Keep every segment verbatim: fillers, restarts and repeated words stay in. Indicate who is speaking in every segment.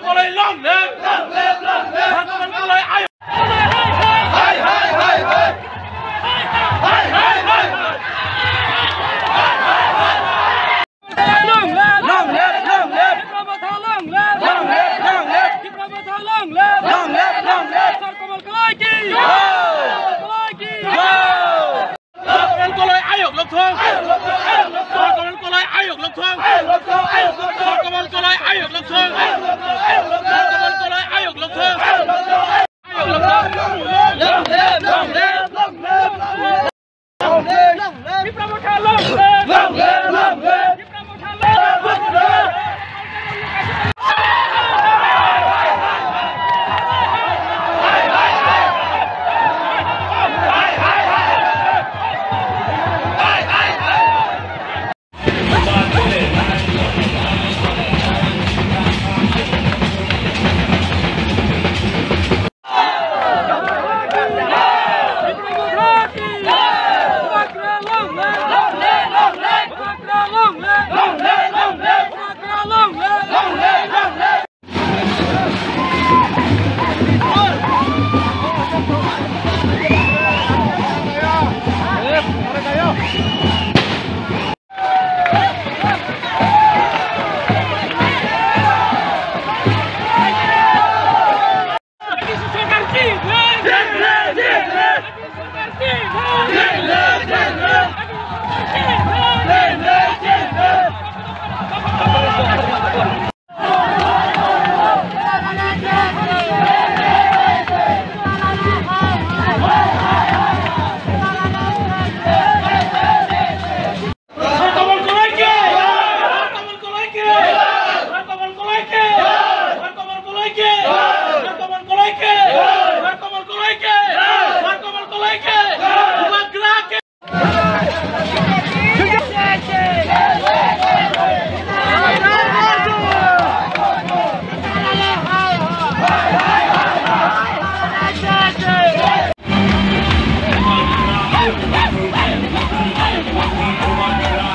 Speaker 1: Kalai long live, long live, long live. Harkaman Kalai ayo. Hai hai hai hai. Hai hai hai hai. Long live, long live, long live. Tipra long live, long live, long live. Tipra long live, long live, long live. Harkaman Kalai ki. Kalai ki. Harkaman Kalai ayo lộc thong. Harkaman Kalai ayo lộc thong. Harkaman Kalai ayo lộc thong. Harkaman Kalai ayo lộc thong. Ayo lộc thong. Long live, long live, long live, long live. Long live, long live. Tipra long live, long live, long live. Tipra long live.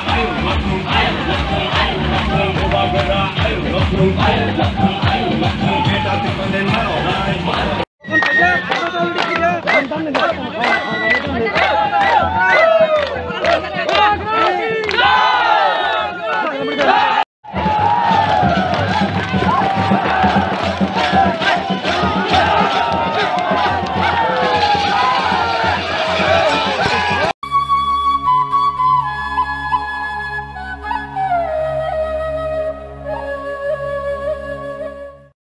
Speaker 1: Ayo,